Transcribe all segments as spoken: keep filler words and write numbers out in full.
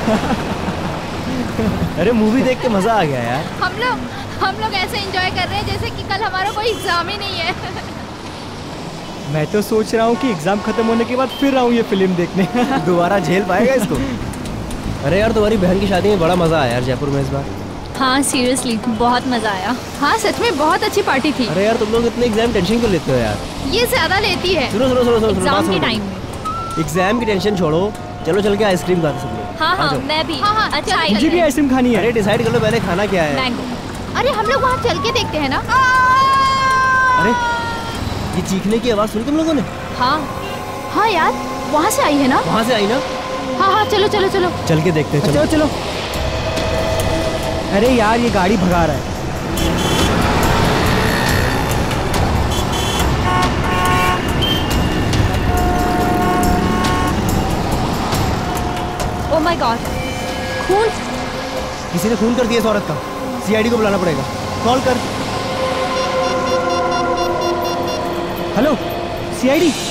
अरे मूवी देख के मजा आ गया यार। हम लोग हम लोग ऐसे एंजॉय कर रहे हैं जैसे कि कल हमारा कोई एग्जाम ही नहीं है। मैं तो सोच रहा हूँ कि एग्जाम खत्म होने के बाद फिर आऊँ ये फिल्म देखने। दोबारा झेल पाएगा इसको? अरे यार तुम्हारी बहन की शादी में बड़ा मजा आया यार जयपुर में इस बार। हाँ सीरियसली बहुत मजा आया। हाँ सच में बहुत अच्छी पार्टी थी। अरे यार तुम लोग इतने एग्जाम टेंशन क्यों लेते हो यार? ये ज्यादा लेती है। सुनो सुनो सुनो सुनो एग्जाम के टाइम में। एग्जाम की टेंशन छोड़ो, चलो चल के आइसक्रीम खाते सब लोग। हाँ हाँ मैं भी। हाँ हाँ अच्छा मुझे भी आइसक्रीम खानी है। अरे डिसाइड कर लो पहले खाना क्या है। मैंगो। अरे हम लोग वहाँ चल के देखते हैं ना। अरे ये चीखने की आवाज सुनी तुम लोगों ने? हाँ हाँ यार वहाँ से आई है ना। वहाँ से आई ना? हाँ हाँ चलो चलो चलो चल के देखते हैं। चलो चलो। अरे यार ये गाड़ी भगा रहा है। ओह माय गॉड, खून। किसी ने खून कर दिया इस औरत का। सी आई डी को बुलाना पड़ेगा। कॉल कर। Hello C I D.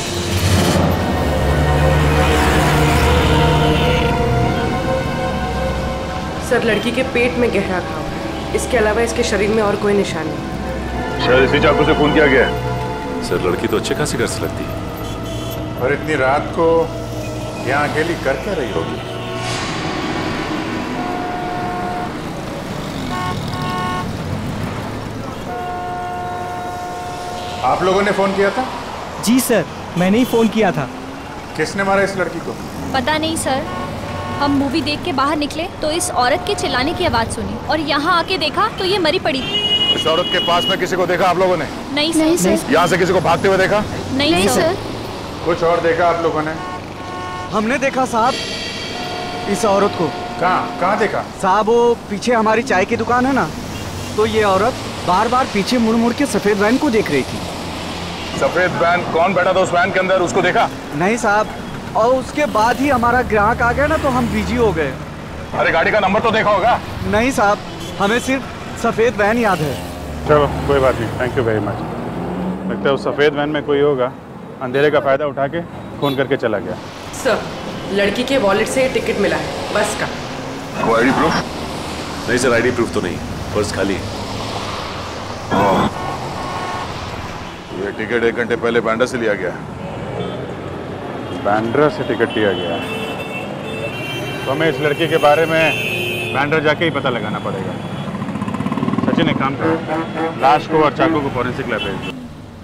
Sir लड़की के पेट में गहरा घाव है, इसके अलावा इसके शरीर में और कोई निशान नहीं। सर इसी चाकू से खून किया गया है। सर लड़की तो अच्छे खासी घर से लगती है। और इतनी रात को यहाँ अकेली कर क्या रही होगी? आप लोगों ने फोन किया था? जी सर मैंने ही फोन किया था। किसने मारा इस लड़की को? पता नहीं सर, हम मूवी देख के बाहर निकले तो इस औरत के चिल्लाने की आवाज सुनी और यहाँ आके देखा तो ये मरी पड़ी थी। इस औरत के पास में किसी को देखा आप लोगों ने? नहीं सर। नहीं सर। यहाँ से किसी को भागते हुए देखा? नहीं, नहीं सर। कुछ और देखा आप लोगों ने? हमने देखा साहब इस औरत को। कहाँ कहाँ देखा? साहब वो पीछे हमारी चाय की दुकान है ना, तो ये औरत बार बार पीछे मुड़ मुड़ के सफेद वैन को देख रही थी। सफेद वैन? कौन बैठा था उस वैन के अंदर, उसको देखा? नहीं साहब, और उसके बाद ही हमारा ग्राहक आ गया ना तो हम बिजी हो गए। अरे गाड़ी का नंबर तो देखा होगा? नहीं साहब, हमें सिर्फ सफेद वैन याद है। चलो कोई बात नहीं, थैंक यू वेरी मच। लगता है उस सफेद वैन में कोई होगा, अंधेरे का फायदा उठा के फोन करके चला गया। सर लड़की के वॉलेट से टिकट मिला है बस का। वो आईडी प्रूफ? नहीं सर आईडी प्रूफ तो नहीं, पर्स खाली है। ये टिकट एक घंटे पहले बैंड्रा से लिया गया। बैंड्रा से टिकट लिया गया तो हमें इस लड़की के बारे में बैंड्रा जाके ही पता लगाना पड़ेगा। सचिन एक काम करो, लाश को और चाकू को फॉरेंसिक लैब भेज दो।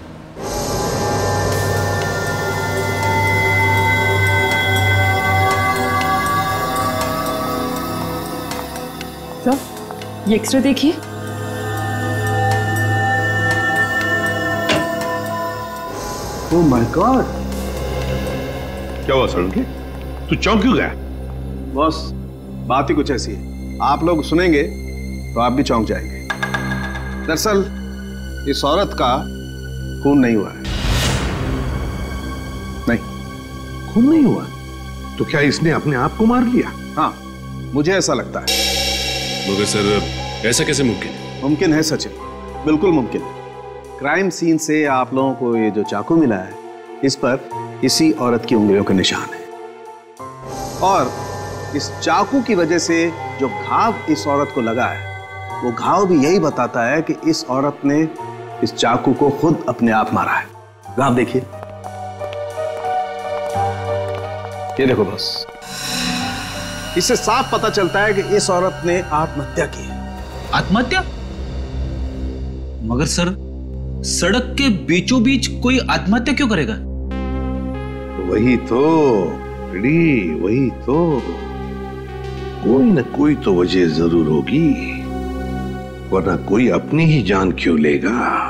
सर ये एक्सरे देखिए। ओह माय गॉड, क्या हुआ सड़ुंकी? तू चौंक क्यों गया? बॉस बात ही कुछ ऐसी है, आप लोग सुनेंगे तो आप भी चौंक जाएंगे। दरअसल इस औरत का खून नहीं हुआ है। नहीं खून नहीं हुआ? तो क्या इसने अपने आप को मार लिया? हाँ मुझे ऐसा लगता है। मगर सर ऐसा कैसे मुमकिन है? मुमकिन है सचिन, बिल्कुल मुमकिन है। क्राइम सीन से आप लोगों को ये जो चाकू मिला है इस पर इसी औरत की उंगलियों का निशान है, और इस चाकू की वजह से जो घाव इस औरत को लगा है वो घाव भी यही बताता है कि इस औरत ने इस चाकू को खुद अपने आप मारा है। घाव देखिए, ये देखो बस, इससे साफ पता चलता है कि इस औरत ने आत्महत्या की है। आत्महत्या? मगर सर सड़क के बीचों बीच कोई आत्महत्या क्यों करेगा? वही तो रेडी, वही तो, कोई ना कोई तो वजह जरूर होगी, वरना कोई अपनी ही जान क्यों लेगा?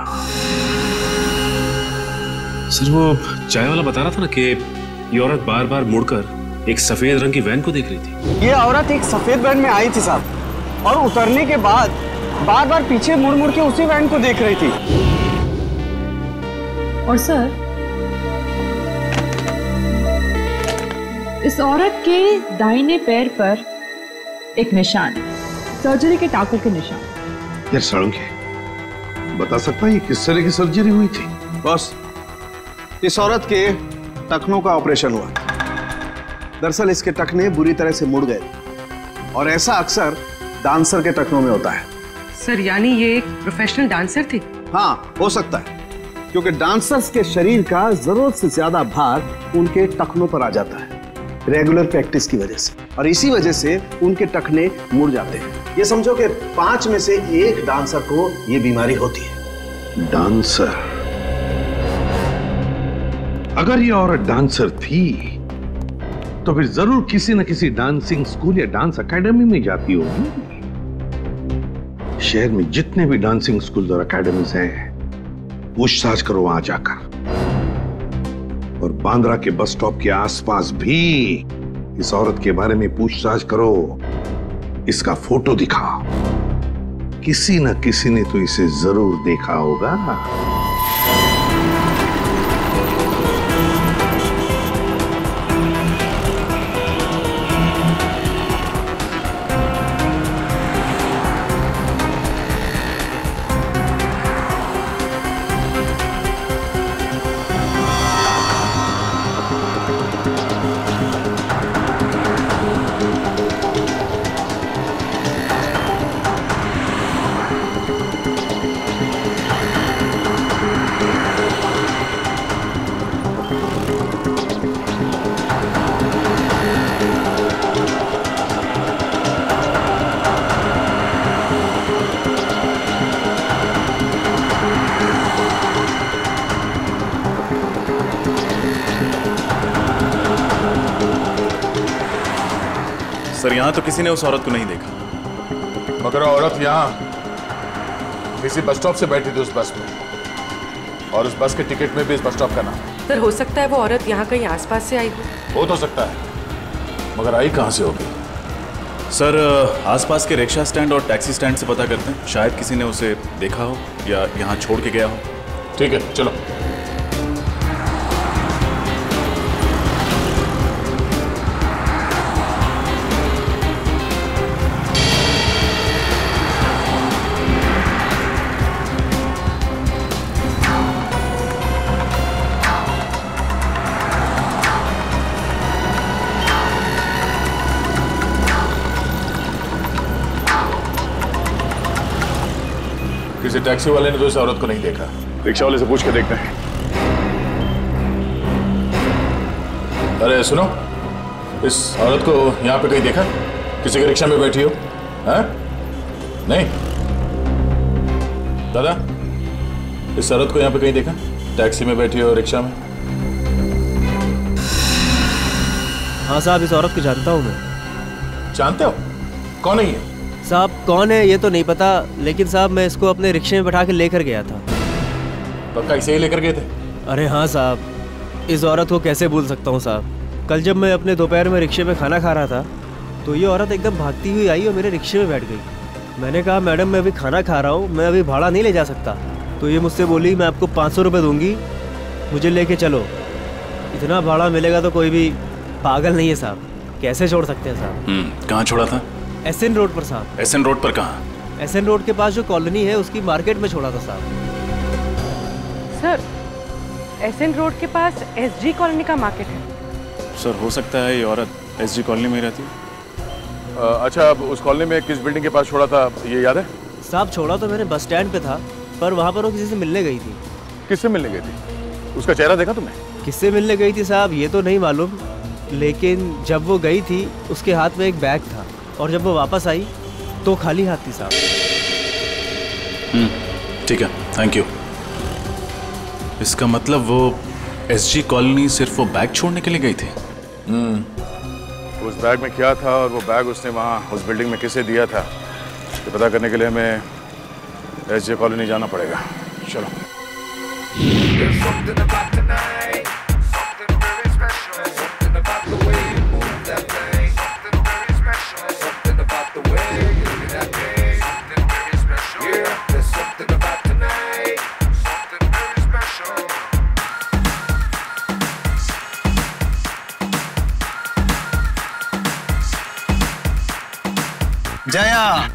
सर वो चाय वाला बता रहा था ना कि ये औरत बार बार मुड़कर एक सफेद रंग की वैन को देख रही थी। ये औरत एक सफेद वैन में आई थी साहब, और उतरने के बाद बार बार पीछे मुड़ मुड़ के उसी वैन को देख रही थी। और सर इस औरत के दाहिने पैर पर एक निशान, सर्जरी के टाकू के निशान। यार सड़ुंकी, बता सकता है ये किस तरह की सर्जरी हुई थी? बॉस इस औरत के टखनों का ऑपरेशन हुआ। दरअसल इसके टखने बुरी तरह से मुड़ गए और ऐसा अक्सर डांसर के टखनों में होता है। सर यानी ये एक प्रोफेशनल डांसर थी? हाँ, हो सकता है, क्योंकि डांसर्स के शरीर का जरूरत से ज्यादा भार उनके टखनों पर आ जाता है रेगुलर प्रैक्टिस की वजह से, और इसी वजह से उनके टखने मुड़ जाते हैं। ये समझो कि पांच में से एक डांसर को ये बीमारी होती है। डांसर? अगर ये औरत डांसर थी तो फिर जरूर किसी न किसी डांसिंग स्कूल या डांस एकेडमी में जाती होगी। शहर में जितने भी डांसिंग स्कूल और एकेडमीज हैं, पूछताछ करो वहां जाकर, और बांद्रा के बस स्टॉप के आसपास भी इस औरत के बारे में पूछताछ करो। इसका फोटो दिखाओ, किसी न किसी ने तो इसे जरूर देखा होगा। सर यहाँ तो किसी ने उस औरत को नहीं देखा। मगर औरत यहाँ किसी बस स्टॉप से बैठी थी उस बस में, और उस बस के टिकट में भी इस बस स्टॉप का नाम। सर हो सकता है वो औरत यहाँ कहीं आसपास से आई हो। हो तो सकता है, मगर आई कहाँ से होगी? सर आसपास के रिक्शा स्टैंड और टैक्सी स्टैंड से पता करते हैं, शायद किसी ने उसे देखा हो या यहाँ छोड़ के गया हो। ठीक है, चलो। किसी टैक्सी वाले ने तो इस औरत को नहीं देखा। रिक्शा वाले से पूछ के देखते हैं। अरे सुनो, इस औरत को यहाँ पे कहीं देखा? किसी के रिक्शा में बैठी हो? हैं? नहीं? दादा, इस औरत को यहाँ पे कहीं देखा? टैक्सी में बैठी हो, रिक्शा में? हाँ साहब, इस औरत को जानता हूँ मैं। जानते हो? कौन है ये? साहब कौन है ये तो नहीं पता, लेकिन साहब मैं इसको अपने रिक्शे में बैठा के लेकर गया था। पक्का इसे ही लेकर गए थे? अरे हाँ साहब, इस औरत को कैसे भूल सकता हूँ साहब। कल जब मैं अपने दोपहर में रिक्शे में खाना खा रहा था तो ये औरत एकदम भागती हुई आई और मेरे रिक्शे में बैठ गई। मैंने कहा मैडम मैं अभी खाना खा रहा हूँ, मैं अभी भाड़ा नहीं ले जा सकता। तो ये मुझसे बोली मैं आपको पाँच सौ रुपये दूँगी, मुझे लेके चलो। इतना भाड़ा मिलेगा तो कोई भी पागल नहीं है साहब, कैसे छोड़ सकते हैं साहब। कहाँ छोड़ा था? एस एन रोड पर साहब। एस एन रोड पर कहाँ? एस एन रोड के पास जो कॉलोनी है उसकी मार्केट में छोड़ा था साहब। सर एस एन रोड के पास एस जी कॉलोनी का मार्केट है। सर हो सकता है ये औरत एस जी कॉलोनी में रहती है। आ, अच्छा, अब उस कॉलोनी में किस बिल्डिंग के पास छोड़ा था ये याद है? साहब छोड़ा तो मैंने बस स्टैंड पे था, पर वहाँ पर वो किसी से मिलने गई थी। किससे मिलने गई थी? उसका चेहरा देखा तुमने? किससे मिलने गई थी साहब ये तो नहीं मालूम, लेकिन जब वो गई थी उसके हाथ में एक बैग था और जब वो वापस आई तो खाली हाथ थी साहब। ठीक है, थैंक यू। इसका मतलब वो एसजी कॉलोनी सिर्फ वो बैग छोड़ने के लिए गई थी? हम्म। उस बैग में क्या था और वो बैग उसने वहाँ उस बिल्डिंग में किसे दिया था, ये पता करने के लिए हमें एसजी कॉलोनी जाना पड़ेगा। चलो। जया,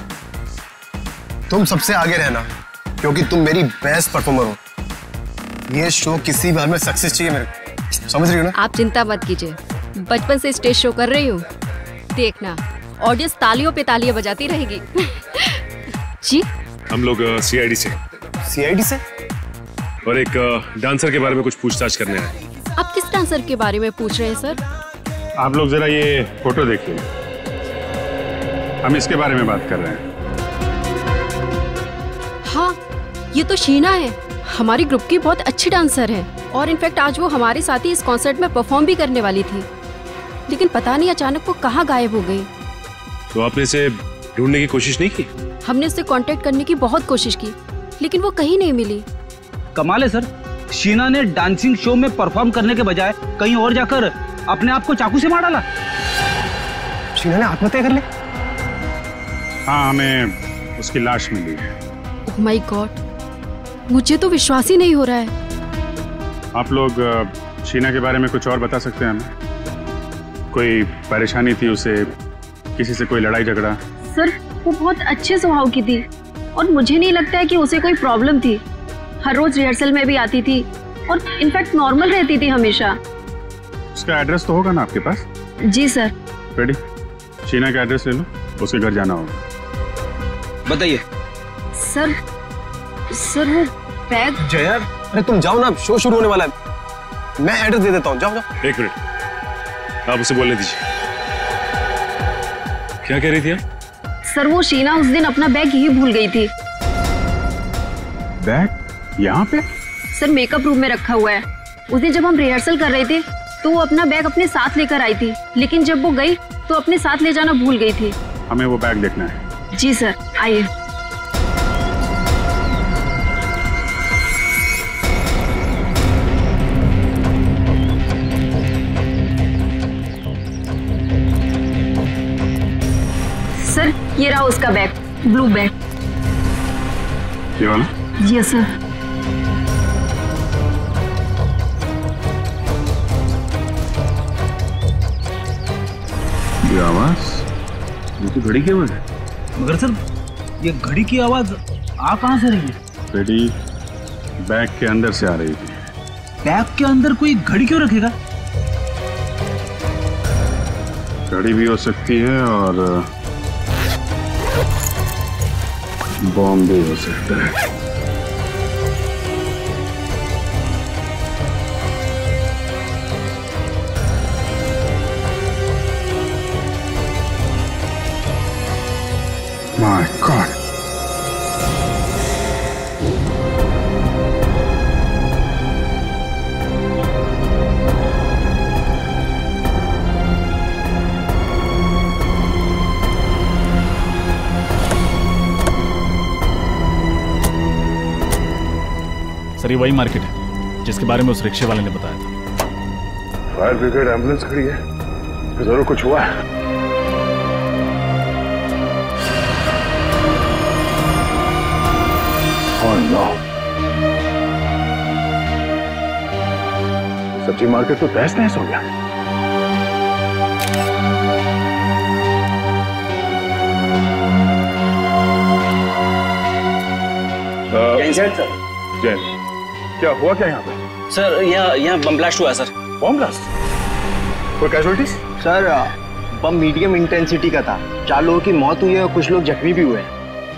तुम सबसे आगे रहना क्योंकि तुम मेरी बेस्ट परफॉर्मर हो। ये शो किसी भी हाल में सक्सेस चाहिए मेरे को, समझ रही हो ना? आप चिंता मत कीजिए, बचपन से स्टेज शो कर रही हूँ, देखना ऑडियंस तालियों पे तालियां बजाती रहेगी। जी हम लोग सी आई डी से सी आई डी से और एक डांसर के बारे में कुछ पूछताछ करने आए। आप किस डांसर के बारे में पूछ रहे हैं सर? आप लोग जरा ये फोटो देखिए, हम इसके बारे में बात कर रहे हैं। हाँ, ये तो शीना है, हमारी ग्रुप की बहुत अच्छी डांसर है और इनफैक्ट आज वो हमारे साथ ही इस कॉन्सर्ट में परफॉर्म भी करने वाली थी, लेकिन पता नहीं अचानक वो कहाँ गायब हो गई। तो आपने इसे ढूंढने की कोशिश नहीं की? हमने उससे कांटेक्ट करने की बहुत कोशिश की, लेकिन वो कहीं नहीं मिली। कमाल है सर, शीना ने डांसिंग शो में परफॉर्म करने के बजाय कहीं और जाकर अपने आप को चाकू से मार डाला। शीना ने आत्महत्या कर ली? हाँ, हमें उसकी लाश मिली है। ओह माय गॉड, मुझे तो विश्वास ही नहीं हो रहा है। आप लोग शीना के बारे में कुछ और बता सकते हैं हमें? कोई परेशानी थी उसे, किसी से कोई लड़ाई झगड़ा? सर वो बहुत अच्छे स्वभाव की थी और मुझे नहीं लगता है कि उसे कोई प्रॉब्लम थी। हर रोज रिहर्सल में भी आती थी और इनफैक्ट नॉर्मल रहती थी हमेशा। उसका एड्रेस तो होगा ना आपके पास? जी सर। रेडी, शीना का एड्रेस ले लो, उसके घर जाना होगा। बताइए सर। सर वो बैग। जया, अरे तुम जाओ ना, शो शुरू होने वाला है, मैं एड्रेस दे देता हूँ, जाओ जाओ। एक मिनट, आप उसे बोलने दीजिए। क्या कह रही थी आप? सर वो शीना उस दिन अपना बैग यही भूल गई थी। बैग यहाँ पे? सर मेकअप रूम में रखा हुआ है। उस दिन जब हम रिहर्सल कर रहे थे तो वो अपना बैग अपने साथ लेकर आई थी, लेकिन जब वो गई तो अपने साथ ले जाना भूल गई थी। हमें वो बैग देखना है। जी सर, आइए। सर ये रहा उसका बैग, ब्लू बैग। ये वाला? जी सर। ये आवाज, ये तो घड़ी की आवाज है। मगर सर ये घड़ी की आवाज आ कहां से रही है? घड़ी बैग के अंदर से आ रही थी। बैग के अंदर कोई घड़ी क्यों रखेगा? घड़ी भी हो सकती है और बॉम्ब भी हो सकता है। My God. सर ये वही मार्केट है जिसके बारे में उस रिक्शे वाले ने बताया था। फायर ब्रिगेड एम्बुलेंस खड़ी है, जरूर कुछ हुआ है। Oh no. सब्जी मार्केट तो तहस नहस हो गया। सर जैन, क्या हुआ क्या यहाँ पे? सर यहाँ यहाँ बम ब्लास्ट हुआ सर। Bomb blast? कोई casualties? Sir bomb medium intensity का था, चार लोगों की मौत हुई है और कुछ लोग जख्मी भी हुए हैं।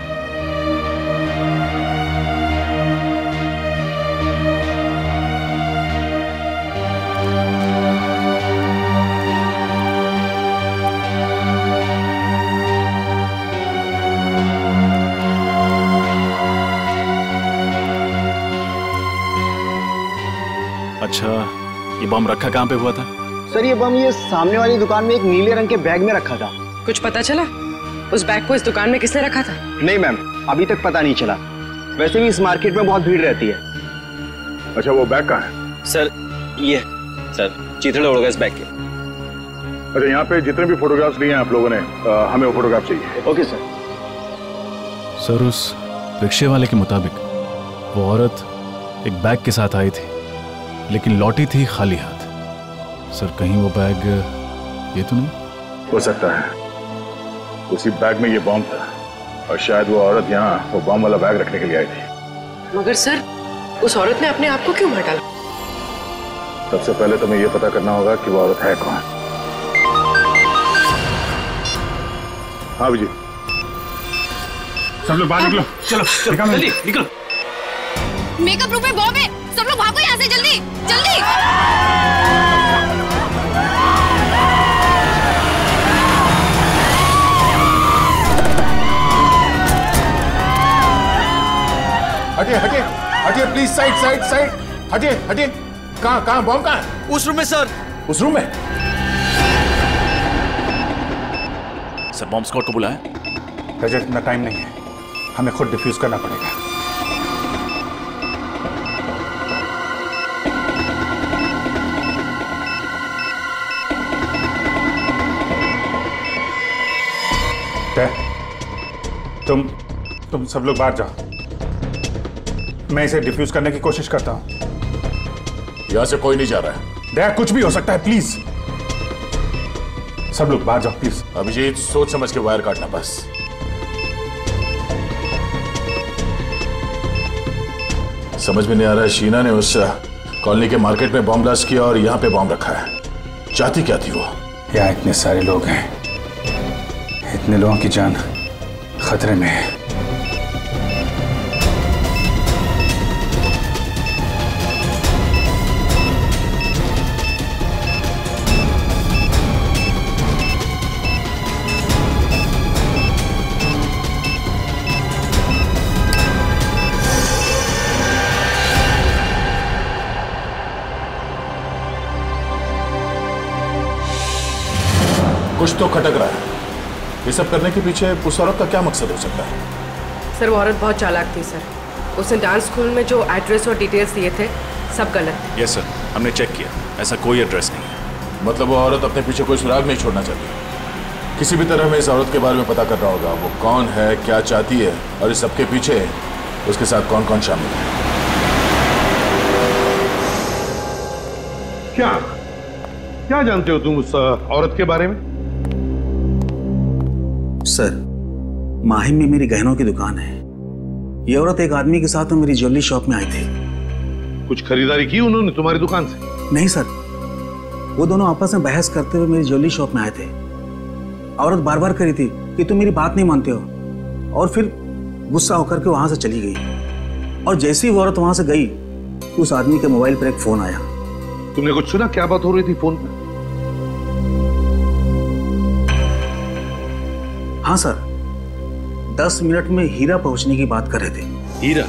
अच्छा, ये बम रखा कहाँ पे हुआ था? सर ये बम ये सामने वाली दुकान में एक नीले रंग के बैग में रखा था। कुछ पता चला उस बैग को इस दुकान में किसने रखा था? नहीं मैम, अभी तक पता नहीं चला। वैसे भी इस मार्केट में बहुत भीड़ रहती है। अच्छा वो बैग कहाँ है? सर ये सर चिथड़े उड़ गए इस बैग के। अच्छा यहाँ पे जितने भी फोटोग्राफ्स लिए हैं आप लोगों ने, आ, हमें वो फोटोग्राफ चाहिए। Okay sir. सर उस रिक्शे वाले के मुताबिक वो औरत एक बैग के साथ आई थी, लेकिन लौटी थी खाली हाथ। सर कहीं वो बैग ये तो नहीं? हो सकता है उसी बैग में ये बॉम्ब था और शायद वो औरत यहाँ वो बॉम्ब वाला बैग रखने के लिए आई थी। मगर सर उस औरत ने अपने आप को क्यों मार डाला? सबसे पहले तुम्हें ये पता करना होगा कि वो औरत है कौन। हाँ विजय, सब लोग बाहर निकलो। चलो चलो जल्दी निकलो। मेकअप रूम में बॉम्ब है, सब लोग भागो यहाँ से जल्दी जल्दी। हटिए हटिए हटिए प्लीज, साइड साइड साइड, हटिए हटिए। कहाँ कहाँ बॉम्ब कहाँ है? उस रूम में सर। उस रूम में? सर बॉम्ब स्क्वाड को बुलाया? रजत इतना टाइम नहीं है, हमें खुद डिफ्यूज करना पड़ेगा। तुम तुम सब लोग बाहर जाओ, मैं इसे डिफ्यूज करने की कोशिश करता हूं। यहां से कोई नहीं जा रहा है। दया, कुछ भी हो सकता है, प्लीज सब लोग बाहर जाओ प्लीज। अभिजीत सोच समझ के वायर काटना बस। समझ में नहीं आ रहा है, शीना ने उस कॉलोनी के मार्केट में बॉम्ब ब्लास्ट किया और यहां पे बॉम्ब रखा है। चाहती क्या थी वो? यहाँ इतने सारे लोग हैं, इतने लोगों की जान खतरे में है। कुछ तो खटक रहा है। ये सब करने के पीछे उस औरत का क्या मकसद हो सकता है? सर वो औरत बहुत चालाक थी सर। उसने डांस स्कूल में जो एड्रेस और डिटेल्स दिए थे सब गलत थे। यस सर, हमने चेक किया, ऐसा कोई एड्रेस नहीं है। मतलब वो औरत अपने पीछे कोई सुराग नहीं छोड़ना चाहती। किसी भी तरह हमें इस औरत के बारे में पता करना होगा, वो कौन है, क्या चाहती है और इस सबके पीछे उसके साथ कौन कौन शामिल है। क्या क्या जानते हो तुम उस औरत के बारे में? सर, माहिम में मेरी गहनों की दुकान है। ये औरत एक आदमी के साथ मेरी ज्वेलरी शॉप में आई थी। कुछ खरीदारी की उन्होंने तुम्हारी दुकान से? नहीं सर, वो दोनों आपस में बहस करते हुए मेरी ज्वेलरी शॉप में आए थे। औरत बार बार करी थी कि तुम मेरी बात नहीं मानते हो, और फिर गुस्सा होकर के वहां से चली गई। और जैसे ही वो औरत वहां से गई, उस आदमी के मोबाइल पर एक फोन आया। तुमने कुछ सुना? क्या बात हो रही थी फोन पर? हाँ सर, दस मिनट में हीरा पहुंचने की बात कर रहे थे। हीरा?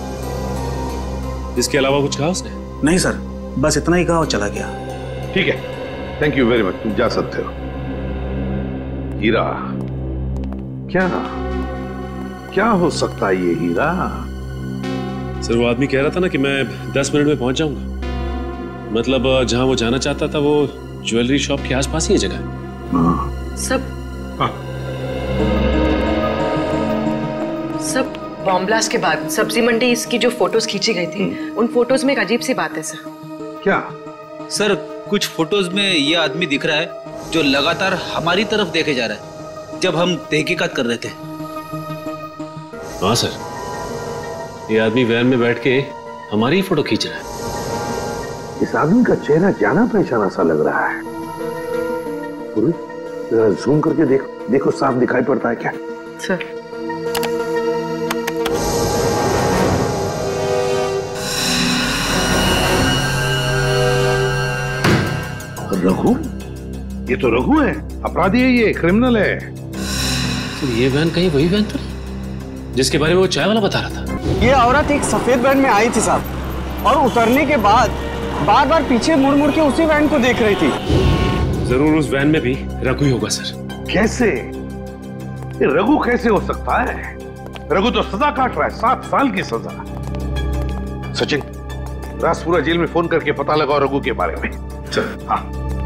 इसके अलावा कुछ कहा उसने? नहीं सर, बस इतना ही कहा और चला गया। ठीक है, थैंक यू वेरी मच, तुम जा सकते हो। हीरा? क्या क्या हो सकता है ये हीरा? सर वो आदमी कह रहा था ना कि मैं दस मिनट में पहुंच जाऊंगा। मतलब जहां वो जाना चाहता था वो ज्वेलरी शॉप के आसपास ही है जगह। सब हाँ। सब बॉम्ब ब्लास्ट के बाद सब्जी मंडी इसकी जो फोटोज खींची गई थी, उन फोटोज में एक अजीब सी बात है सर। क्या? सर कुछ फोटोज में ये आदमी दिख रहा है जो लगातार हमारी तरफ देखे जा रहा है जब हम तहकीकात कर रहे थे। हाँ सर, ये आदमी वैन में बैठ के हमारी ही फोटो खींच रहा है। इस आदमी का चेहरा जाना पहचाना सा लग रहा है। जरा जूम करके देखो, देखो साफ दिखाई पड़ता है क्या? सर रघु? ये तो रघु है, अपराधी है, ये क्रिमिनल है। तो ये वैन कहीं वही वैन तो नहीं जिसके बारे में वो चाय वाला बता रहा था? ये औरत एक सफेद वैन में आई थी साहब, और उतरने के बाद बार बार पीछे मुड़ मुड़ के उसी वैन को देख रही थी। जरूर उस वैन में भी रघु ही होगा सर। कैसे? ये रघु कैसे हो सकता है? रघु तो सजा काट रहा है, सात साल की सजा। सचिन, राजपुरा जेल में फोन करके पता लगाओ रघु के बारे में। चल। हाँ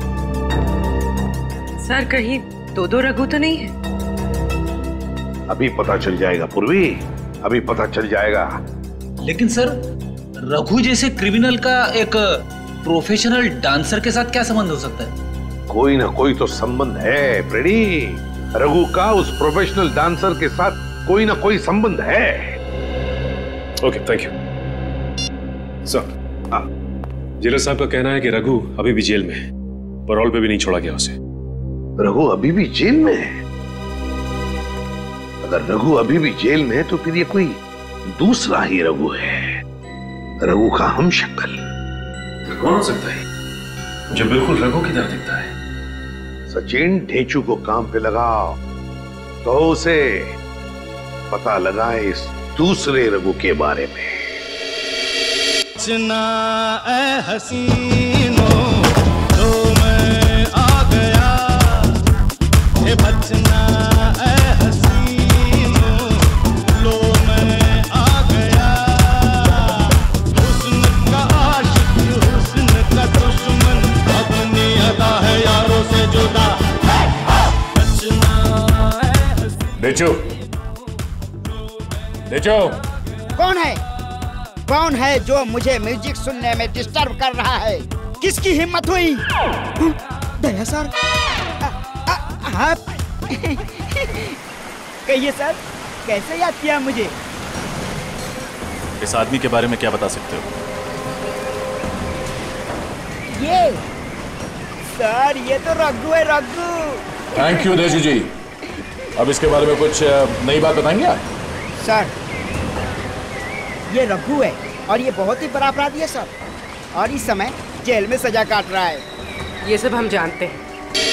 सर, कहीं दो दो रघु तो नहीं है? अभी पता चल जाएगा पूर्वी, अभी पता चल जाएगा। लेकिन सर, रघु जैसे क्रिमिनल का एक प्रोफेशनल डांसर के साथ क्या संबंध हो सकता है? कोई ना कोई तो संबंध है प्रेडी। रघु का उस प्रोफेशनल डांसर के साथ कोई ना कोई संबंध है। Okay, thank you sir. Jailer साहब का कहना है कि रघु अभी भी जेल में है, पैरोल पे भी नहीं छोड़ा गया उसे। रघु अभी भी जेल में है? अगर रघु अभी भी जेल में है तो फिर ये कोई दूसरा ही रघु है, रघु का हम शक्ल। कौन हो सकता है जो बिल्कुल रघु की तरह दिखता है? सचिन, ढेंचू को काम पे लगाओ तो उसे पता लगाए इस दूसरे रघु के बारे में। बचना ए हसीनों तो मैं आ गया, ये बचना ए हसीनों लो मैं आ गया, हुस्न का आशिक हुस्न का दुश्मन अपनी अदा है यारों से जुदा, बचना ए हसीनों। डेचो, डेचो, कौन है? कौन है जो मुझे म्यूजिक सुनने में डिस्टर्ब कर रहा है? किसकी हिम्मत हुई? दया सर, आप कहिए सर, कैसे याद किया मुझे? इस आदमी के बारे में क्या बता सकते हो? ये सर, ये तो रघु है, रघु। Thank you Deshu ji. अब इसके बारे में कुछ नई बात बताएंगे आप? सर, ये रघु है और ये बहुत ही बड़ा अपराधी है सर, और इस समय जेल में सजा काट रहा है। ये सब हम जानते हैं।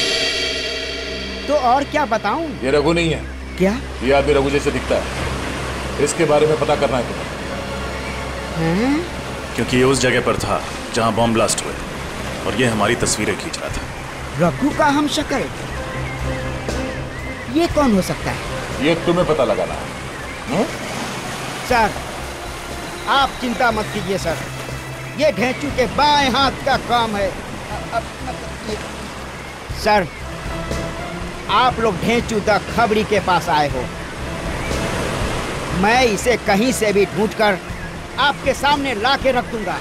तो और क्या बताऊं? ये रघु नहीं है। क्या? ये आदमी रघु जैसे दिखता है, इसके बारे में पता करना है तुम्हें। क्योंकि ये उस जगह पर था जहां बॉम्ब ब्लास्ट हुए और ये हमारी तस्वीरें खींच रहा था। रघु का हम शक्ल, ये कौन हो सकता है? ये तुम्हें पता लगाना है। सर, आप चिंता मत कीजिए सर, ये ढेंचू के बाएं हाथ का काम है। सर, आप लोग ढेंचू द खबरी के पास आए हो, मैं इसे कहीं से भी ढूंढकर आपके सामने ला के रख दूंगा।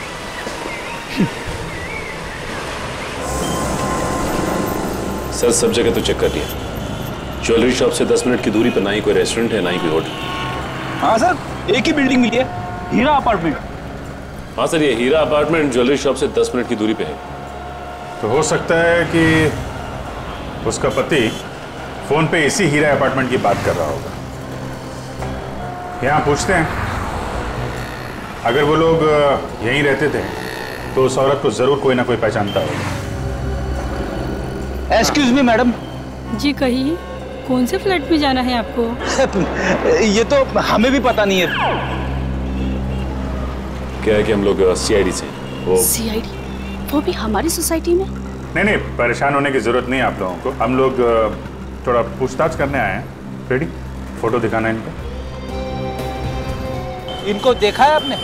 सर, सब जगह तो चेक कर लिया। ज्वेलरी शॉप से दस मिनट की दूरी पर ना ही कोई रेस्टोरेंट है ना ही कोई होटल। हाँ सर, एक ही बिल्डिंग मिली है, हीरा अपार्टमेंट। हाँ सर, ये हीरा अपार्टमेंट ज्वेलरी शॉप से दस मिनट की दूरी पे है। तो हो सकता है कि उसका पति फोन पे इसी हीरा अपार्टमेंट की बात कर रहा होगा। यहाँ पूछते हैं, अगर वो लोग यहीं रहते थे तो उस औरत को जरूर कोई ना कोई पहचानता होगा। Excuse me madam. जी कहिए, कौन से फ्लैट में जाना है आपको? ये तो हमें भी पता नहीं है। क्या है कि हम लोग सी आई डी से। वो सी आई डी? वो भी हमारी सोसाइटी में? नहीं नहीं, परेशान होने की जरूरत नहीं है आप लोगों को। हम लोग थोड़ा पूछताछ करने आए हैं। रेडी? फोटो दिखाना है इनको। इनको देखा है आपने?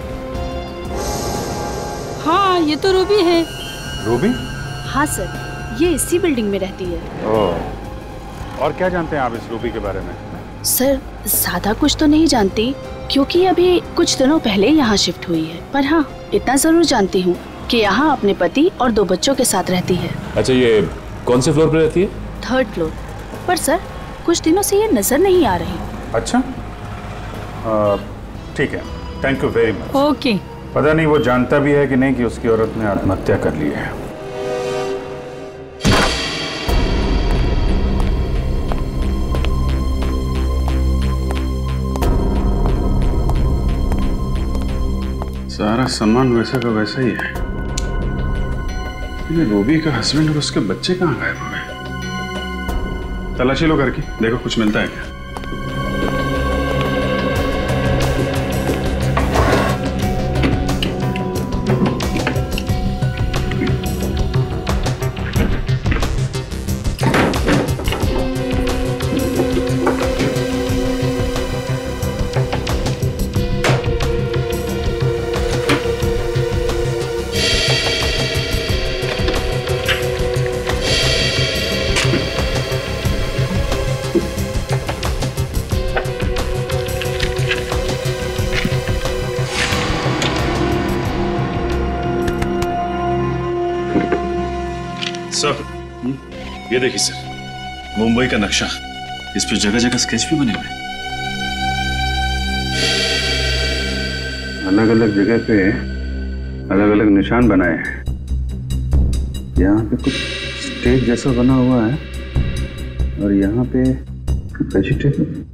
हाँ, ये तो रूबी है। रूबी? हाँ सर, ये इसी बिल्डिंग में रहती है। ओह, और क्या जानते हैं आप इस रूबी के बारे में? सर, ज्यादा कुछ तो नहीं जानती क्योंकि अभी कुछ दिनों पहले यहाँ शिफ्ट हुई है, पर हाँ इतना जरूर जानती हूँ कि यहाँ अपने पति और दो बच्चों के साथ रहती है। अच्छा, ये कौन से फ्लोर पे रहती है? थर्ड फ्लोर पर। सर, कुछ दिनों से ये नजर नहीं आ रही। अच्छा, ठीक है, thank you very much. Okay. पता नहीं वो जानता भी है कि नहीं कि उसकी औरत ने आत्महत्या कर ली है। सारा सामान वैसा का वैसा ही है। ये रूबी का हस्बैंड और उसके बच्चे कहाँ गायब हो गए? तलाशी लो करके, देखो कुछ मिलता है क्या। सर, ये देखिए सर, मुंबई का नक्शा। इस पे जगह जगह स्केच भी बने हुए हैं। अलग अलग जगह पे अलग अलग निशान बनाए हैं। यहाँ पे कुछ स्टेज जैसा बना हुआ है और यहाँ पे वेजिटेबल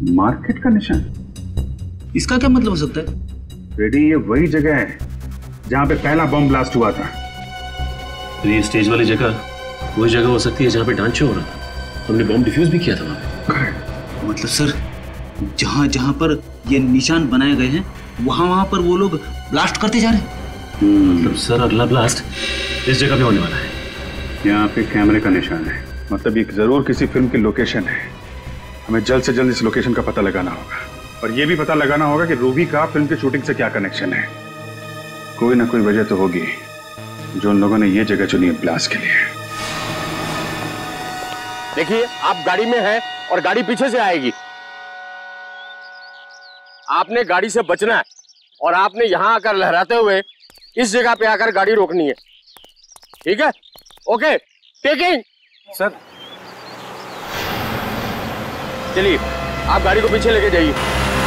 मार्केट का निशान? इसका क्या मतलब हो सकता है? रेडी, ये वही जगह है जहां पे पहला बम ब्लास्ट हुआ था। तो ये स्टेज वाली जगह वही जगह हो सकती है जहां पे डांस शो हो रहा था। हमने बम डिफ्यूज भी किया था वहां पे। मतलब सर, जहां जहां पर ये निशान बनाए गए हैं वहां वहां पर वो लोग ब्लास्ट करते जा रहे हैं। मतलब सर अगला ब्लास्ट इस जगह पे होने वाला है। यहाँ पे कैमरे का निशान है, मतलब ये जरूर किसी फिल्म की लोकेशन है। हमें जल्द से जल्द इस लोकेशन का पता लगाना होगा और ये भी पता लगाना होगा कि रूबी का फिल्म की शूटिंग से क्या कनेक्शन है। कोई ना कोई वजह तो होगी जो उन लोगों ने ये जगह चुनी है ब्लास्ट के लिए। देखिए, आप गाड़ी में हैं और गाड़ी पीछे से आएगी। आपने गाड़ी से बचना है और आपने यहां आकर लहराते हुए इस जगह पे आकर गाड़ी रोकनी है, ठीक है? Okay, taking. सर चलिए, आप गाड़ी को पीछे लेके जाइए।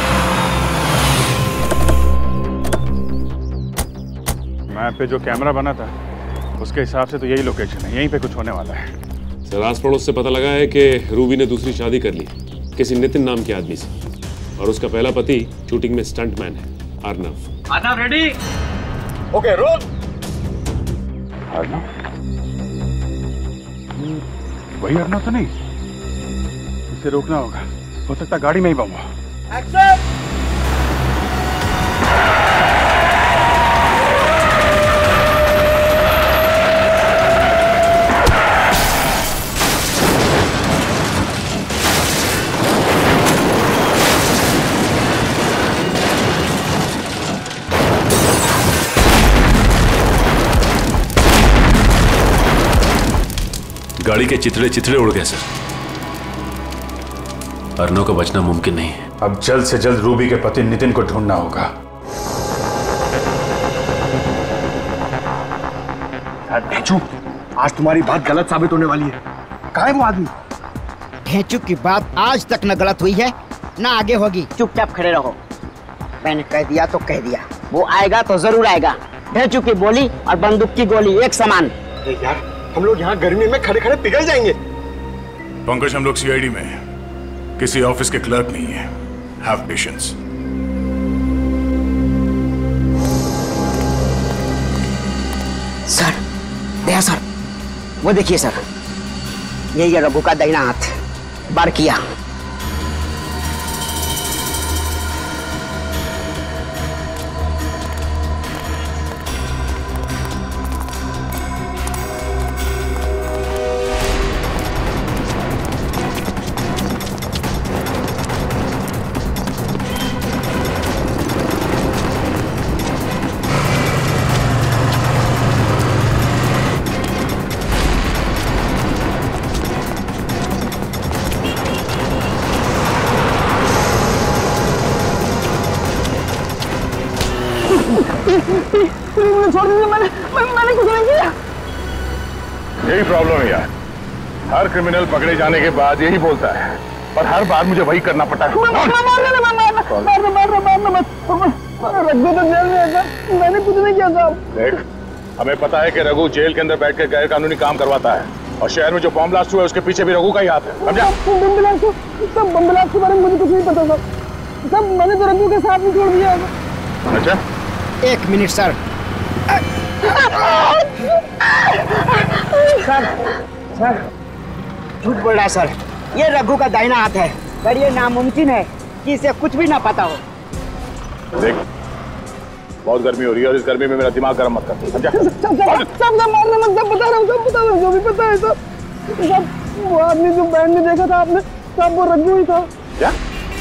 मैप पे जो कैमरा बना था उसके हिसाब से तो यही लोकेशन है, यहीं पे कुछ होने वाला है। सर आस पड़ोस से पता लगा है कि रूबी ने दूसरी शादी कर ली किसी नितिन नाम के आदमी से, और उसका पहला पति शूटिंग में स्टंटमैन है, Arnav. Arnav ready? Okay, roll. Arnav? वही अर्नव तो नहीं? इसे रोकना होगा, हो सकता गाड़ी में ही बम हो। एक्शन! गाड़ी के चिथड़े चिथड़े उड़ गए सर। अर्नव को बचना मुमकिन नहीं है। अब जल्द से जल्द रूबी के पति नितिन को ढूंढना होगा। ढेंचू, आज तुम्हारी बात गलत साबित होने वाली है। कहाँ है वो आदमी? ढेंचू की बात आज तक न गलत हुई है ना आगे होगी। चुपचाप खड़े रहो। मैंने कह दिया तो कह दिया, वो आएगा तो जरूर आएगा। ढेंचू की बोली और बंदूक की गोली एक समान। यार, हम लोग यहाँ गर्मी में खड़े खड़े पिघल जाएंगे। पंकज, हम लोग सी आई डी में हैं, किसी ऑफिस के क्लर्क नहीं है। Have patience. Sir, Daya sir, वो देखिए सर, यही है रघु का दाहिना हाथ। बार किया। छोड़ दीजिए, मैंने मैंने कुछ नहीं किया। यही प्रॉब्लम है यार, हर क्रिमिनल पकड़े जाने के बाद यही बोलता है, पर हर बार मुझे वही करना पड़ता है। रघु तो जेल में है, मैंने कुछ नहीं किया साहब। देख, हमें पता है कि रघु जेल के अंदर बैठ कर गैर कानूनी काम करवाता है, और शहर में जो बम ब्लास्ट हुआ है उसके पीछे भी रघु का ही हाथ है। समझा? बम ब्लास्ट, सब बम ब्लास्ट के बारे में मुझे कुछ नहीं पता साहब। सब मैंने तो रघु के साथ ही छोड़ दिया। अच्छा, एक मिनट सर। सर, सर, झूठ बोल रहा है सर। ये रघु का दाहिना हाथ है, पर ये नामुमकिन है कि इसे कुछ भी ना पता हो। देख, बहुत गर्मी हो रही है और इस गर्मी में मेरा दिमाग गर्म मत कर। समझा? सब सब सब मारने मत, सब बता रहा हूँ, सब बता रहा हूँ, जो भी पता है सब। सब वो आदमी जो बैंड में देखा था आपने, सब वो रघु ही था। क्या?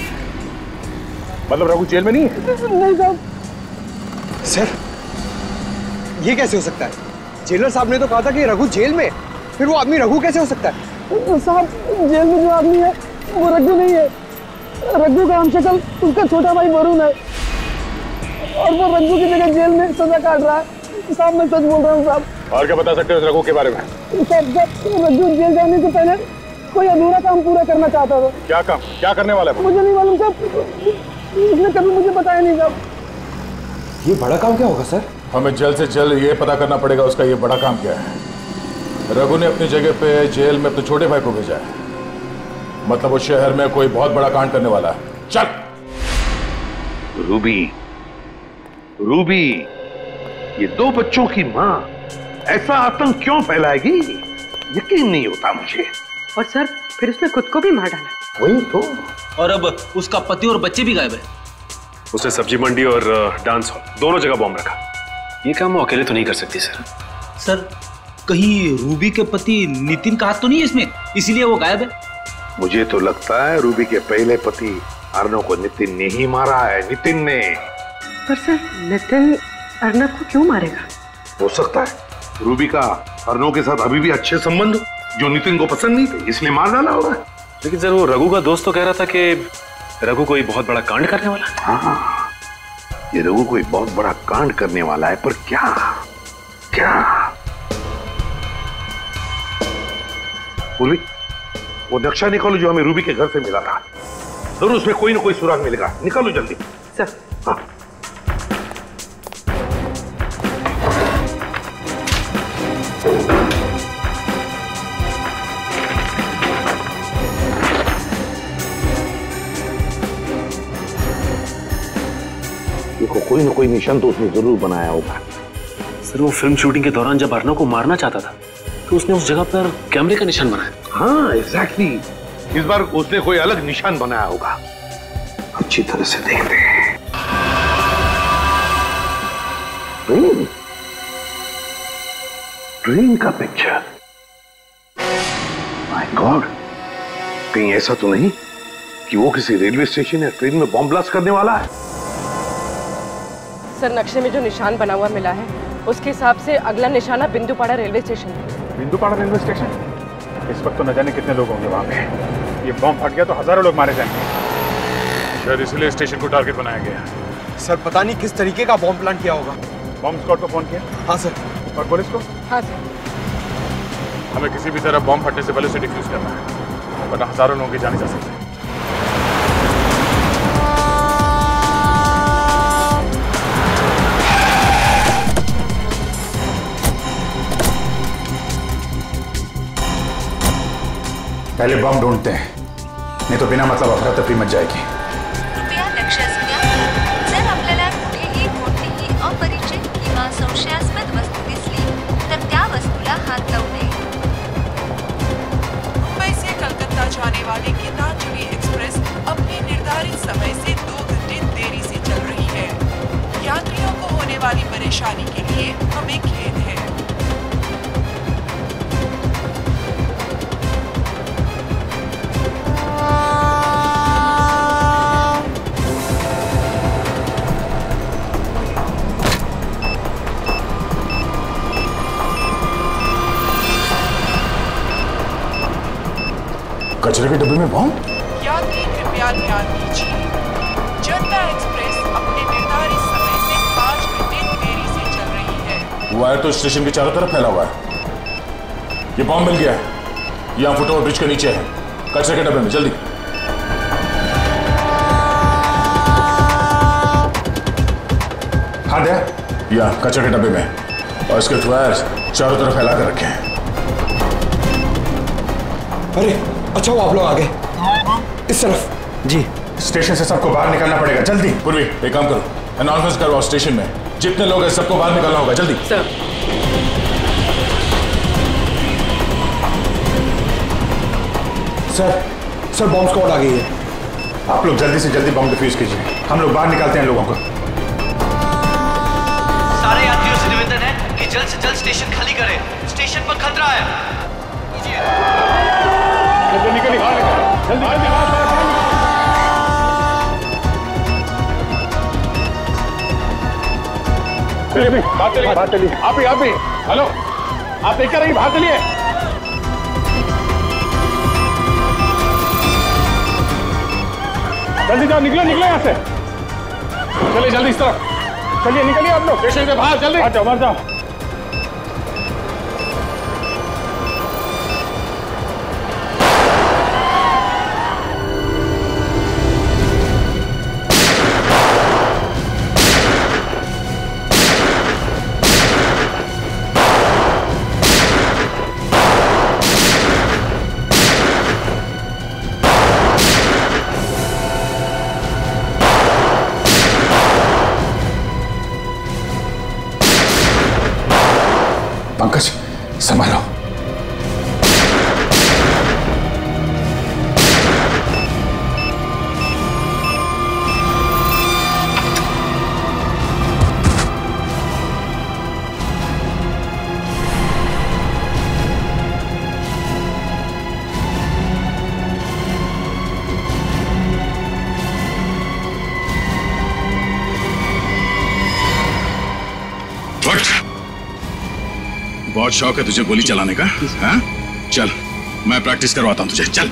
मतलब रघु जेल में नहीं है? नहीं साहब। सर, ये कैसे हो सकता है? जेलर साहब ने तो कहा था कि रघु जेल में, फिर वो आदमी रघु कैसे हो सकता है? साहब, जेल में जो आदमी है वो रघु नहीं है। रघु का हम शक्ल उसका छोटा भाई वरुण है, और वो रघु की जगह जेल में सजा काट रहा है। साहब, मैं सच बोल रहा हूँ साहब। और क्या बता सकते हो रघु के बारे में? साहब, रघु जेल जाने से पहले कोई अधूरा काम पूरा करना चाहता था। क्या काम? क्या करने वाला है? मुझे नहीं मालूम साहब, उसने कभी मुझे बताया नहीं साहब। ये बड़ा काम क्या होगा सर? हमें जल्द से जल्द ये पता करना पड़ेगा उसका ये बड़ा काम क्या है। रघु ने अपनी जगह पे जेल में अपने छोटे भाई को भेजा है, मतलब उस शहर में कोई बहुत बड़ा कांड करने वाला है। चल। रूबी, रूबी, ये दो बच्चों की माँ ऐसा आतंक क्यों फैलाएगी? यकीन नहीं होता मुझे। और सर फिर उसने खुद को भी मार डाला। वही तो। और अब उसका पति और बच्चे भी गायब है। उसने सब्जी मंडी और डांस हॉल दोनों जगह बॉम्ब रखा। ये काम वो अकेले तो नहीं कर सकती सर। सर कहीं रूबी के पति नितिन का हाथ तो नहीं है इसमें, इसीलिए वो गायब है? मुझे तो लगता है रूबी के पहले पति अर्नव को नितिन ने ही मारा है। नितिन ने। पर सर नितिन अर्नव को क्यों मारेगा? हो सकता है रूबी का अर्नव के साथ अभी भी अच्छे संबंध हो, जो नितिन को पसंद नहीं थे, इसलिए मार डाला होगा। लेकिन सर वो रघु का दोस्त तो कह रहा था कि रघु कोई बहुत बड़ा कांड करने वाला है। हाँ, ये रघु कोई बहुत बड़ा कांड करने वाला है, पर क्या क्या? पूर्वी, वो नक्शा निकालो जो हमें रूबी के घर से मिला था। जरूर उसमें कोई ना कोई सुराग मिलेगा। निकालो जल्दी। सर। हाँ। देखो कोई ना कोई निशान तो उसने जरूर बनाया होगा। सर वो फिल्म शूटिंग के दौरान जब अर्नव को मारना चाहता था तो उसने उस जगह पर कैमरे का निशान बनाया। हाँ एग्जैक्टली। इस बार उसने कोई अलग निशान बनाया होगा। अच्छी तरह से देखते हैं। ट्रेन, ट्रेन का पिक्चर। माय गॉड, कहीं ऐसा तो नहीं कि वो किसी रेलवे स्टेशन या ट्रेन में बॉम्ब ब्लास्ट करने वाला है? सर नक्शे में जो निशान बना हुआ मिला है उसके हिसाब से अगला निशाना बिंदुपाड़ा रेलवे स्टेशन है। Bindupada railway station? इस वक्त तो न जाने कितने लोग होंगे वहां पे। ये बॉम्ब फट गया तो हजारों लोग मारे जाएंगे। शायद इसलिए स्टेशन को टारगेट बनाया गया। सर पता नहीं किस तरीके का बॉम्ब प्लान किया होगा। बॉम्ब स्क्वाड को फोन किया? हाँ सर। और पुलिस को? हाँ सर। हमें किसी भी तरह बॉम्ब फटने से पहले उसे डिफ्यूज करना है, वरना हजारों लोगों की जाने जा सकती है। पहले बम ढूंढते हैं, नहीं तो बिना मतलब अफरा तफरी मच जाएगी। कृपया लक्षात घ्या, जर आपल्याला कुठेही कोणतीही अपरिचित किंवा संशयास्पद वस्तू दिसली तर त्या वस्तूला हात लावू नये। मुंबई से कलकत्ता जाने वाली गीतांजलि एक्सप्रेस अपने निर्धारित समय से दो घंटे देरी से चल रही है। यात्रियों को होने वाली परेशानी के लिए हमें खेद है। कचरे के डब्बे में बॉम्ब? यात्री कृपया ध्यान दीजिए, जनता एक्सप्रेस अपने निर्धारित समय से पाँच घंटे देरी से चल रही है। वायर तो स्टेशन के चारों तरफ फैला हुआ है। ये बॉम्ब मिल गया है, यहाँ फुटओवर ब्रिज के नीचे है, कचरे के डब्बे में। जल्दी। हाँ दया, यहाँ कचरे के डब्बे में, और इसके वायर चारों तरफ फैला कर रखे हैं। अरे अच्छा वो आप लोग आ गए। इस तरफ। जी। स्टेशन से सबको बाहर निकलना पड़ेगा, जल्दी। पूर्वी एक काम करो, अनाउंसमेंट करवाओ स्टेशन में, जितने लोग हैं सबको बाहर निकलना होगा, जल्दी। Sir. Sir sir bomb squad आ गई है। आप लोग जल्दी से जल्दी बॉम्ब डिफ्यूज कीजिए, हम लोग बाहर निकालते हैं लोगों को। सारे यात्रियों से निवेदन है कि जल्द से जल्द स्टेशन खाली करें, स्टेशन पर खतरा है। जल्दी निकलिए, बाहर निकलिए, जल्दी जल्दी बाहर बाहर चलिए, बाहर चलिए, बाहर चलिए। आप ही आप ही हेलो, आप देखकर रहिए, बाहर चलिए। जल्दी जाओ, निकलो निकलो यहाँ से। चलिए जल्दी इस तरफ, चलिए निकलिए आप लोग स्टेशन के बाहर, जल्दी बाहर जाओ, बाहर जाओ। पंकज संभालो। बहुत शौक है तुझे गोली चलाने का, हाँ? चल मैं प्रैक्टिस करवाता हूं तुझे, चल।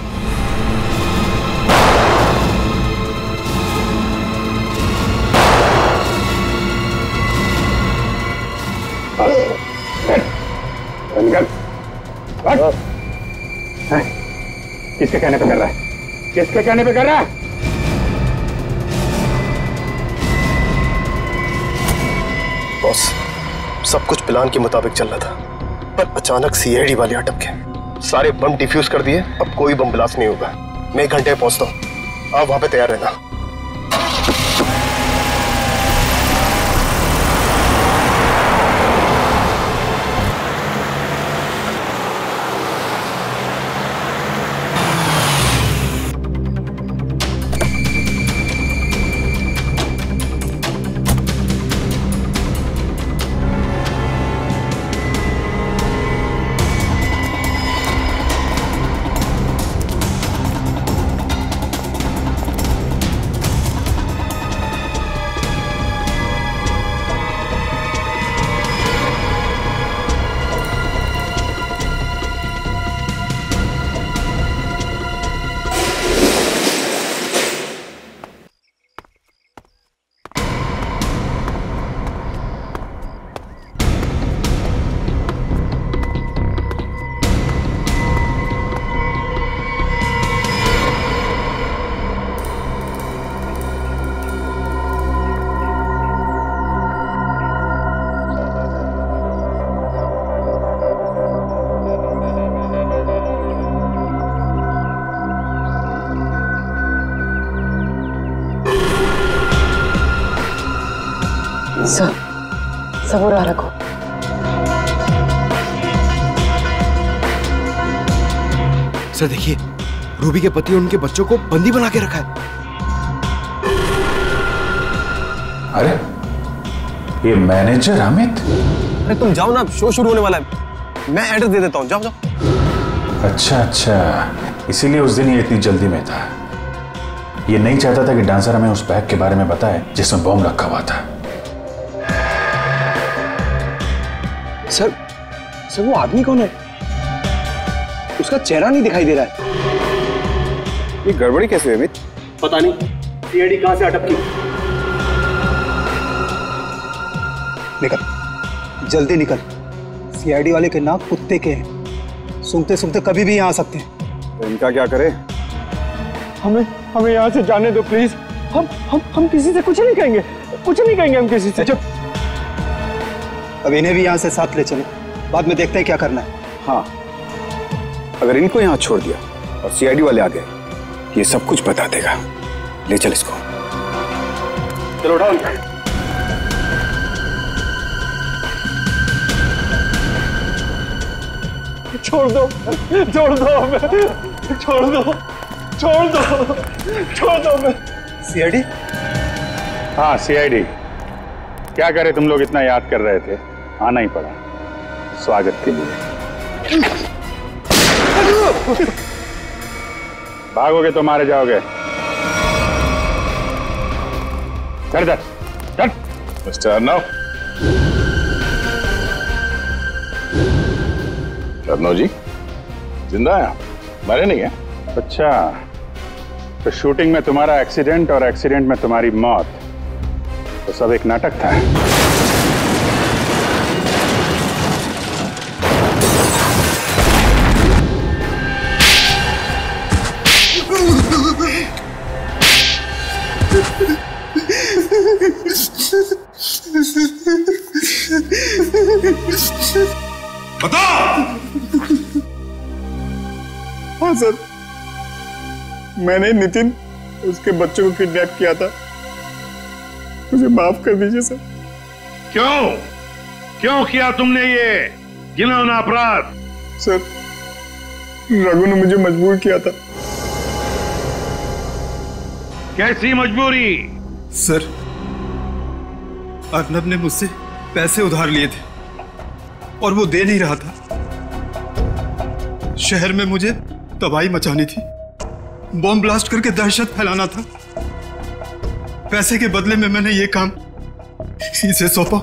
किसके कहने पे कर रहा है? किसके कहने पे कर रहा है? बॉस, सब कुछ प्लान के मुताबिक चल रहा था, पर अचानक सी आई डी वाले अटक गए। सारे बम डिफ्यूज कर दिए, अब कोई बम ब्लास्ट नहीं होगा। मैं एक घंटे में पहुंचता हूं, आप वहां पे तैयार रहना। सर, सबूर रखो। सर देखिए, रूबी के पति और उनके बच्चों को बंदी बना के रखा है। अरे ये मैनेजर अमित। अरे तुम जाओ ना, शो शुरू होने वाला है। मैं एड्रेस दे देता हूँ, जाओ जाओ। अच्छा अच्छा, इसीलिए उस दिन ये इतनी जल्दी में था। ये नहीं चाहता था कि डांसर हमें उस बैग के बारे में बताए जिसमें बॉम्ब रखा हुआ था। सर, सर वो आदमी कौन है? उसका चेहरा नहीं दिखाई दे रहा है। ये गड़बड़ी कैसे है अमित? पता नहीं, सी आई डी कहां से अटक की। निकल, जल्दी निकल। सी आई डी वाले के नाक कुत्ते के हैं, सूंघते सूंघते कभी भी यहाँ आ सकते हैं। तो इनका क्या करे? हमें हमें यहाँ से जाने दो प्लीज। हम हम हम किसी से कुछ नहीं कहेंगे, कुछ नहीं कहेंगे हम किसी से। चुप। अब इन्हें भी यहाँ से साथ ले चलो, बाद में देखते हैं क्या करना है। हाँ, अगर इनको यहाँ छोड़ दिया और सी आई डी वाले आ गए, ये सब कुछ बता देगा। ले चल इसको। चलो उठाओ। छोड़ दो, छोड़ दो हमें, छोड़ दो, छोड़ दो, छोड़ दो हमें। C I D? हाँ सी आई डी। क्या करे, तुम लोग इतना याद कर रहे थे, आना ही पड़ा स्वागत के लिए। भागोगे तो मारे जाओगे। चल चल चल। मिस्टर अर्नव, अर्नव जी जिंदा है, मरे नहीं है? अच्छा, तो शूटिंग में तुम्हारा एक्सीडेंट और एक्सीडेंट में तुम्हारी मौत, तो सब एक नाटक था। बता। हाँ सर, मैंने नितिन उसके बच्चों को किडनैप किया था, मुझे माफ कर दीजिए सर। क्यों क्यों किया तुमने ये? घिनौना अपराध। सर, रघु ने मुझे मजबूर किया था। कैसी मजबूरी? सर, अर्नब ने मुझसे पैसे उधार लिए थे और वो दे नहीं रहा था। शहर में मुझे तबाही मचानी थी, बॉम्ब ब्लास्ट करके दहशत फैलाना था। पैसे के बदले में मैंने ये काम इसे सौंपा।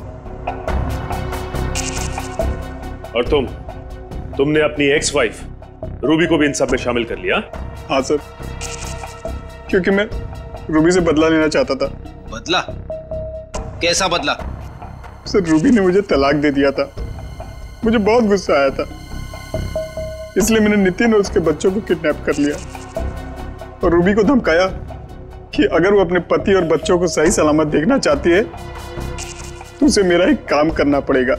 और तुम तुमने अपनी एक्स वाइफ रूबी को भी इन सब में शामिल कर लिया? हाँ सर, क्योंकि मैं रूबी से बदला लेना चाहता था। बदला? कैसा बदला? सर, रूबी ने मुझे तलाक दे दिया था। मुझे बहुत गुस्सा आया था, इसलिए मैंने नितिन और उसके बच्चों को किडनैप कर लिया और रूबी को धमकाया कि अगर वो अपने पति और बच्चों को सही सलामत देखना चाहती है तो उसे मेरा एक काम करना पड़ेगा।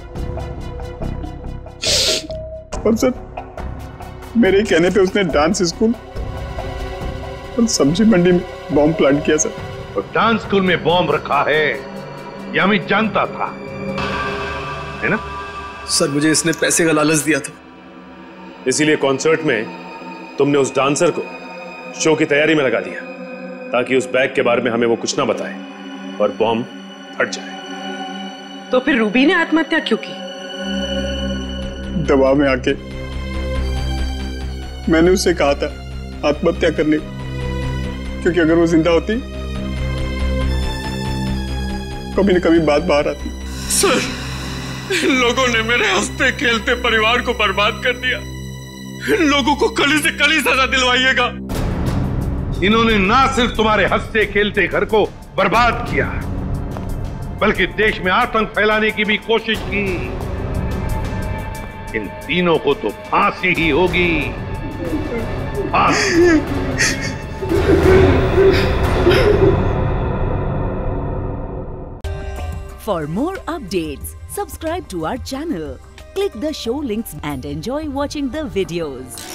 और सर, मेरे कहने पे उसने डांस स्कूल और सब्जी मंडी में बॉम्ब प्लांट किया सर। तो डांस स्कूल में बॉम्ब रखा है ये अमित जानता था, है ना? सर, मुझे इसने पैसे का लालच दिया था। इसीलिए कॉन्सर्ट में तुमने उस डांसर को शो की तैयारी में लगा दिया ताकि उस बैग के बारे में हमें वो कुछ ना बताए और बॉम्ब फट जाए। तो फिर रूबी ने आत्महत्या क्यों की? दबाव में आके मैंने उससे कहा था आत्महत्या करने, क्योंकि अगर वो जिंदा होती कभी न कभी बात बाहर आती। सर, इन लोगों ने मेरे हंसते खेलते परिवार को बर्बाद कर दिया। इन लोगों को कड़ी से कड़ी सजा दिलवाइएगा। इन्होंने ना सिर्फ तुम्हारे हंसते खेलते घर को बर्बाद किया, बल्कि देश में आतंक फैलाने की भी कोशिश की। इन तीनों को तो फांसी ही होगी, फांसी। For more updates, subscribe to our channel, click the show links and enjoy watching the videos.